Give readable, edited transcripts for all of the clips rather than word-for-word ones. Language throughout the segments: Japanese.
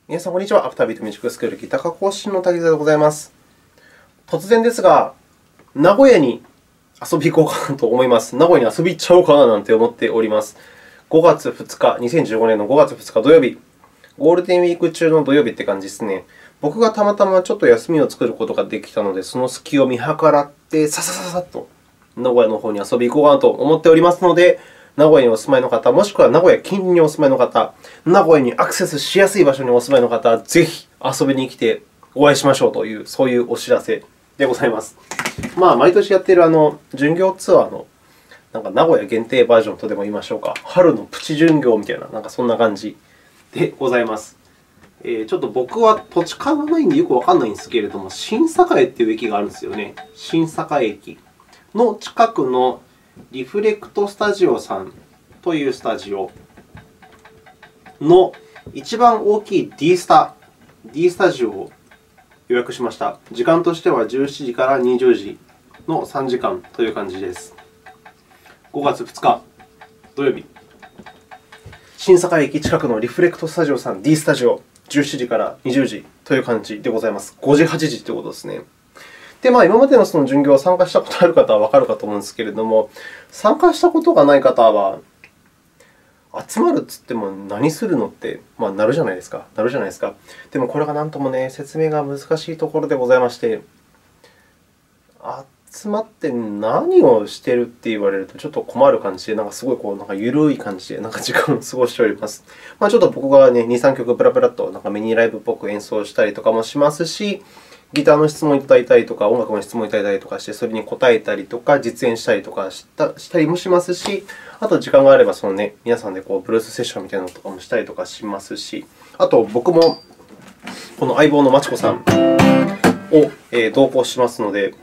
皆さん、こんにちは。アフタービートミュージックスクールギター科講師の滝沢でございます。突然ですが、名古屋に遊び行こうかなと思います。名古屋に遊び行っちゃおうかななんて思っております。5月2日、2015年の5月2日土曜日、ゴールデンウィーク中の土曜日って感じですね。僕がたまたまちょっと休みを作ることができたので、その隙を見計らって、さっと名古屋の方に遊び行こうかなと思っておりますので、名古屋にお住まいの方、もしくは名古屋近隣にお住まいの方、名古屋にアクセスしやすい場所にお住まいの方、ぜひ遊びに来てお会いしましょうという、そういうお知らせでございます。毎年やっている巡業ツアーの名古屋限定バージョンとでも言いましょうか、春のプチ巡業みたいな、そんな感じでございます。ちょっと僕は土地勘がないんでよくわからないんですけれども、新栄という駅があるんですよね。新栄駅の近くのリフレクトスタジオさんというスタジオの一番大きい D スタジオを予約しました。時間としては17時から20時の3時間という感じです。5月2日土曜日、新栄駅近くのリフレクトスタジオさん D スタジオ、17時から20時という感じでございます。5時、8時ということですね。で、今までのその巡業、参加したことある方はわかるかと思うんですけれども、参加したことがない方は、集まるといっても何するのって、なるじゃないですか。でも、これがなんとも説明が難しいところでございまして、集まって何をしているって言われるとちょっと困る感じで、すごい緩い感じで時間を過ごしております。ちょっと僕が2、3曲プラプラとミニライブっぽく演奏したりとかもしますし、ギターの質問をいただいたりとか、音楽の質問をいただいたりとかして、それに答えたりとか、実演したりとかしたりもしますし、あと時間があれば皆さんでブルースセッションみたいなのとかもしたりとかしますし、あと僕もこの相棒のまちこさんを同行しますので、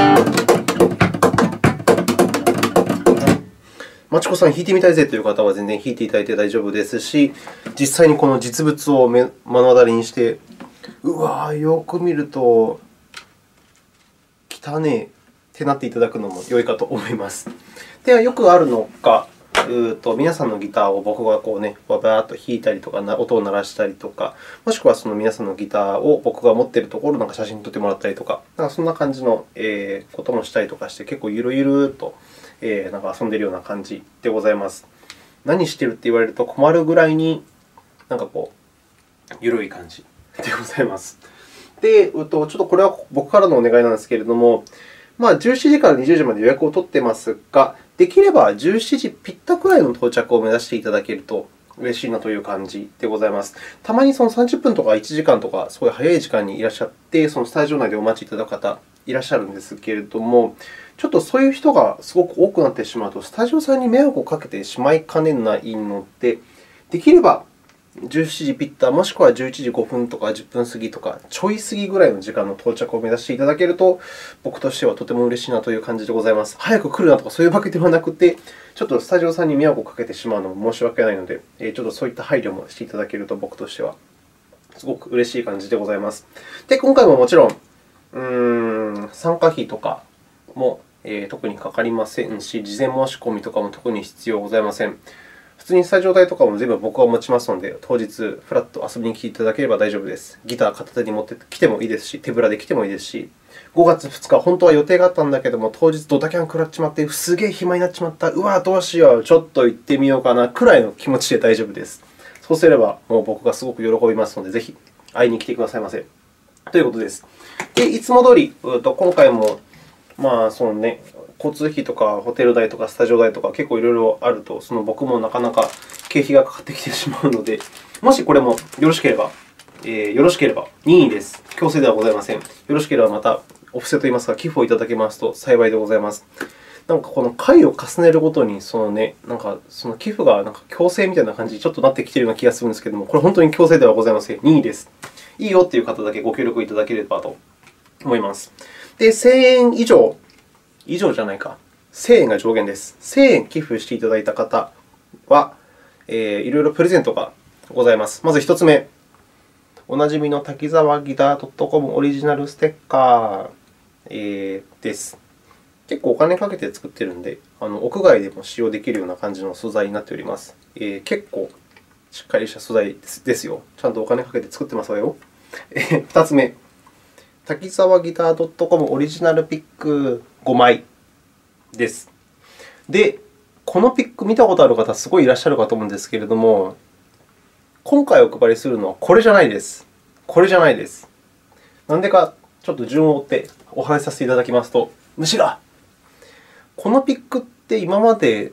まちこさん弾いてみたいぜという方は全然弾いていただいて大丈夫ですし、実際にこの実物を目の当たりにして、よく見ると汚ねえってなっていただくのも良いかと思います。では、よくあるのが、皆さんのギターを僕がババーっと弾いたりとか、音を鳴らしたりとか、もしくはその皆さんのギターを僕が持っているところを写真に撮ってもらったりとか、そんな感じのこともしたりとかして、結構ゆるゆると遊んでいるような感じでございます。何してるって言われると困るぐらいに、ゆるい感じでございます。で、ちょっとこれは僕からのお願いなんですけれども、17時から20時まで予約を取っていますが、できれば17時ぴったくらいの到着を目指していただけると嬉しいなという感じでございます。たまにその30分とか1時間とか、すごい早い時間にいらっしゃって、そのスタジオ内でお待ちいただく方いらっしゃるんですけれども、ちょっとそういう人がすごく多くなってしまうと、スタジオさんに迷惑をかけてしまいかねないので、できれば17時ピッタ、もしくは11時5分とか10分過ぎとか、ちょい過ぎぐらいの時間の到着を目指していただけると、僕としてはとても嬉しいなという感じでございます。早く来るなとかそういうわけではなくて、ちょっとスタジオさんに迷惑をかけてしまうのも申し訳ないので、ちょっとそういった配慮もしていただけると、僕としてはすごく嬉しい感じでございます。で、今回ももちろん、参加費とかも特にかかりませんし、事前申し込みとかも特に必要ございません。普通にスタジオ代とかも全部僕が持ちますので、当日フラッと遊びに来ていただければ大丈夫です。ギター片手に持ってきてもいいですし、手ぶらで来てもいいですし、5月2日、本当は予定があったんだけども、当日ドタキャン食らっちまって、すげえ暇になっちまった、どうしよう、ちょっと行ってみようかなくらいの気持ちで大丈夫です。そうすれば、もう僕がすごく喜びますので、ぜひ会いに来てくださいませ。ということです。で、いつも通り、今回も交通費とかホテル代とかスタジオ代とか結構いろいろあると、僕もなかなか経費がかかってきてしまうので、もしこれもよろしければ、任意です。強制ではございません。よろしければまたお布施といいますか、寄付をいただけますと幸いでございます。この回を重ねるごとに、その寄付が強制みたいな感じにちょっとなってきているような気がするんですけれども、これ本当に強制ではございません。任意です。いいよという方だけご協力いただければと思います。で、1000円以上じゃないか。1000円が上限です。1000円寄付していただいた方は、いろいろプレゼントがございます。まず1つ目、おなじみの滝沢ギター .com オリジナルステッカー、です。結構お金かけて作っているので、屋外でも使用できるような感じの素材になっております。結構しっかりした素材ですよ。ちゃんとお金かけて作ってますわよ。2つ目、滝沢ギター .com オリジナルピック5枚です。で、このピック見たことある方、すごいいらっしゃるかと思うんですけれども、今回お配りするのはこれじゃないです。これじゃないです。なんでか、ちょっと順を追ってお話しさせていただきますと、虫がこのピックって今まで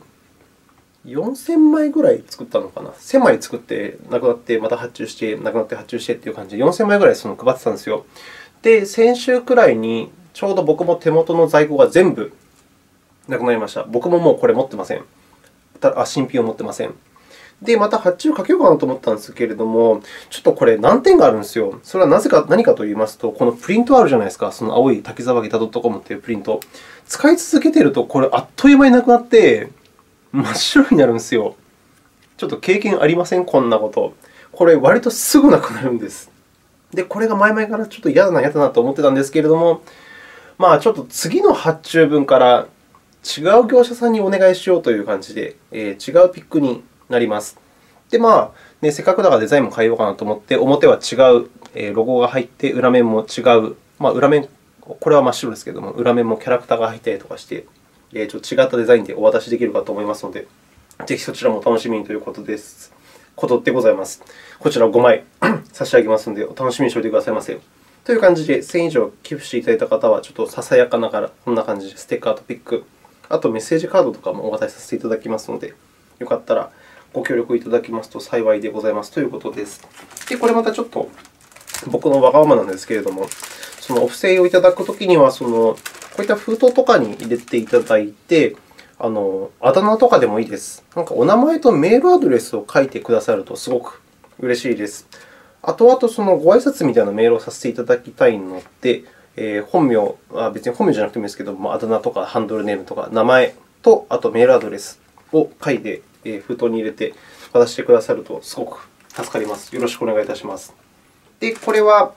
4000枚ぐらい作ったのかな。1000枚作って、なくなって、また発注して、なくなって発注してという感じで、4000枚ぐらい配ってたんですよ。で、先週くらいに、ちょうど僕も手元の在庫が全部なくなりました。僕ももうこれ持ってません。新品を持ってません。で、また発注かけようかなと思ったんですけれども、ちょっとこれ難点があるんですよ。それは何かと言いますと、このプリントあるじゃないですか。その青い滝沢ギター .com というプリント。使い続けていると、これあっという間になくなって、真っ白になるんですよ。ちょっと経験ありません？こんなこと。これ、割とすぐなくなるんです。で、これが前々からちょっと嫌だなと思ってたんですけれども、ちょっと次の発注分から違う業者さんにお願いしようという感じで、違うピックになります。で、せっかくだからデザインも変えようかなと思って、表は違うロゴが入って、裏面も違う。裏面、これは真っ白ですけれども、裏面もキャラクターが入ったりとかして、ちょっと違ったデザインでお渡しできるかと思いますので、ぜひそちらもお楽しみにということでございます。こちらを5枚差し上げますので、お楽しみにしておいてくださいませ。という感じで、1000以上寄付していただいた方は、ちょっとささやかながら、こんな感じでステッカーとピック、あとメッセージカードとかもお渡しさせていただきますので、よかったらご協力いただきますと幸いでございますということです。で、これまたちょっと僕のわがままなんですけれども、そのお布施をいただくときには、こういった封筒とかに入れていただいて、あだ名とかでもいいです。お名前とメールアドレスを書いてくださるとすごく嬉しいです。後々ご挨拶みたいなメールをさせていただきたいので、本名は別に本名じゃなくてもいいですけど、あだ名とかハンドルネームとか名前と、あとメールアドレスを書いて封筒に入れて渡してくださるとすごく助かります。よろしくお願いいたします。で、これは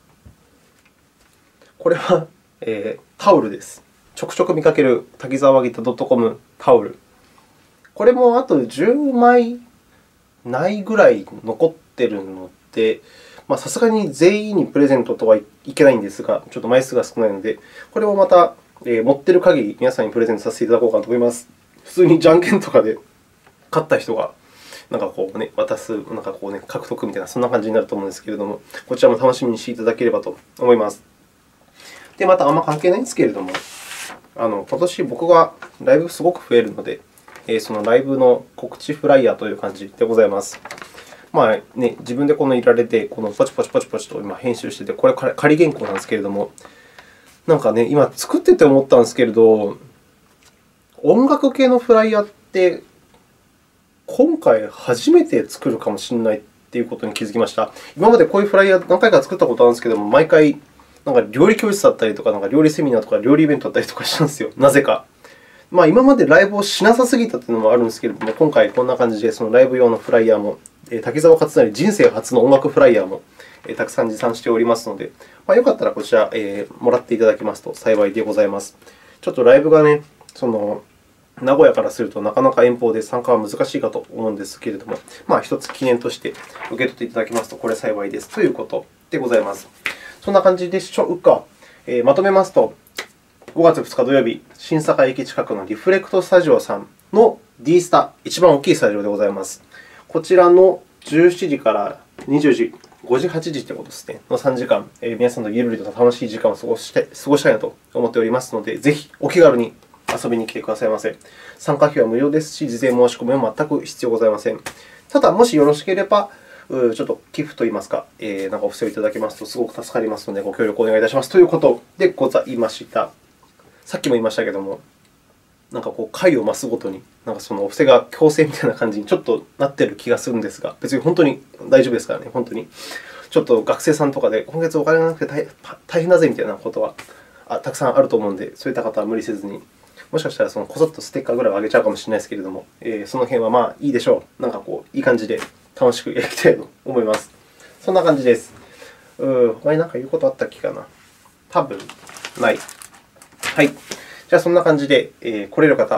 タオルです。ちょくちょく見かける滝沢ギター .com タオル。これもあと10枚ないぐらい残っているので、さすがに全員にプレゼントとはいけないんですが、ちょっと枚数が少ないので、これをまた持っている限り皆さんにプレゼントさせていただこうかと思います。普通にじゃんけんとかで勝った人が渡す、獲得みたいな、そんな感じになると思うんですけれども、こちらも楽しみにしていただければと思います。で、またあんま関係ないんですけれども、今年僕がライブすごく増えるので、そのライブの告知フライヤーという感じでございます。自分でいられて、ポチポチポチポチと今編集してて、これ仮原稿なんですけれども、今作ってて思ったんですけれど、音楽系のフライヤーって今回初めて作るかもしれないということに気づきました。今までこういうフライヤー何回か作ったことあるんですけれども、毎回料理教室だったりとか、料理セミナーとか料理イベントだったりとかしたんですよ、なぜか。今までライブをしなさすぎたというのもあるんですけれども、今回こんな感じでそのライブ用のフライヤーも、滝沢勝成人生初の音楽フライヤーもたくさん持参しておりますので、よかったらこちらもらっていただけますと幸いでございます。ちょっとライブが名古屋からするとなかなか遠方で参加は難しいかと思うんですけれども、一つ記念として受け取っていただけますとこれ幸いですということでございます。そんな感じでしょうか。まとめますと、5月2日土曜日、新坂駅近くのリフレクトスタジオさんの D スタ、一番大きいスタジオでございます。こちらの17時から20時、5時、8時ということですね、の3時間、皆さんとゆるりと楽しい時間を過ごしたいなと思っておりますので、ぜひお気軽に遊びに来てくださいませ。参加費は無料ですし、事前申し込みは全く必要ございません。ただ、もしよろしければ、ちょっと寄付といいますか、お布施をいただけますとすごく助かりますので、ご協力お願いいたしますということでございました。さっきも言いましたけれども、回を増すごとに、そのお布施が強制みたいな感じにちょっとなっている気がするんですが、別に本当に大丈夫ですからね、本当に。ちょっと学生さんとかで、今月お金がなくて大変だぜみたいなことはたくさんあると思うので、そういった方は無理せずに、もしかしたらこそっとステッカーぐらいはあげちゃうかもしれないですけれども、その辺はいいでしょう。いい感じで楽しくやりたいと思います。そんな感じです。他に何か言うことあったっけかな。多分ない。はい。じゃあ、そんな感じで、来れる方、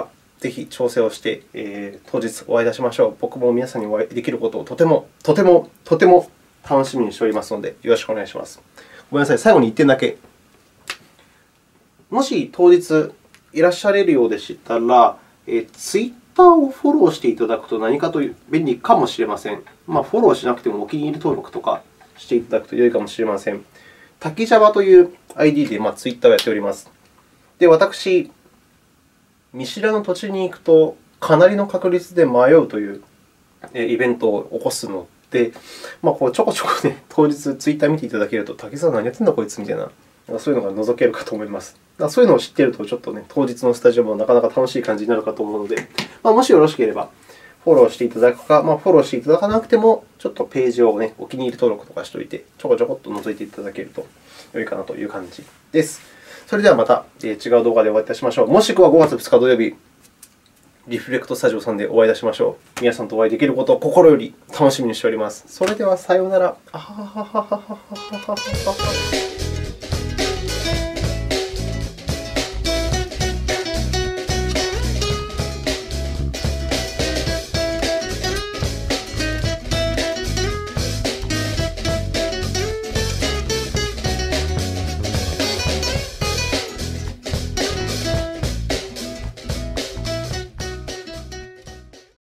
ぜひ調整をして、当日お会いいたしましょう。僕も皆さんにお会いできることをとても楽しみにしておりますので、よろしくお願いします。ごめんなさい、最後に1点だけ。もし当日いらっしゃれるようでしたら、Twitter をフォローしていただくと何かと便利かもしれません。フォローしなくてもお気に入り登録とかしていただくと良いかもしれません。滝ジャバという ID でTwitter をやっております。で、私、見知らぬ土地に行くとかなりの確率で迷うというイベントを起こすので、ちょこちょこ、当日ツイッター見ていただけると、滝沢何やってんだこいつみたいな、そういうのが覗けるかと思います。そういうのを知っていると、ちょっと当日のスタジオもなかなか楽しい感じになるかと思うので、もしよろしければフォローしていただくか、フォローしていただかなくても、ちょっとページをお気に入り登録とかしておいて、ちょこちょこっと覗いていただけると良いかなという感じです。それではまた違う動画でお会いいたしましょう。もしくは5月2日土曜日、リフレクトスタジオさんでお会いいたしましょう。皆さんとお会いできることを心より楽しみにしております。それではさようなら。